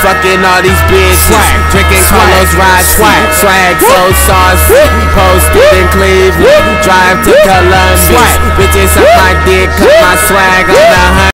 fucking all these bitches, drinking Carlos Rossi, swag so saucy, posted in Cleveland, drive to Columbus, bitches suck my dick, cut my swag on the